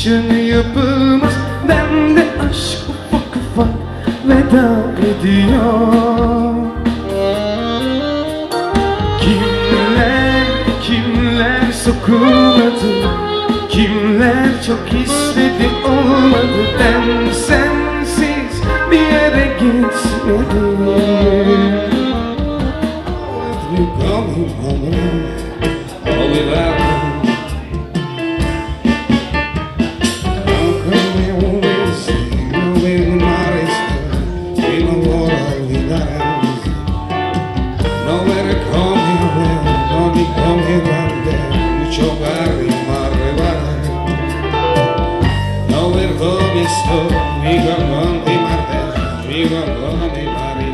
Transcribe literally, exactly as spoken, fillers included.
Kışın yapılmaz bende aşk ufak ufak veda ediyor. Kimler kimler sokulmadı, kimler çok istedi olmadı. Ben sensiz bir yere gitmedim. You call me home, all without me. How come we always say, no way we might as we know what I without me. Nowhere to call me away, no me call me one day, mucho barri marrebar. Nowhere to be still, we gon' run the martes, we gon' run the barri.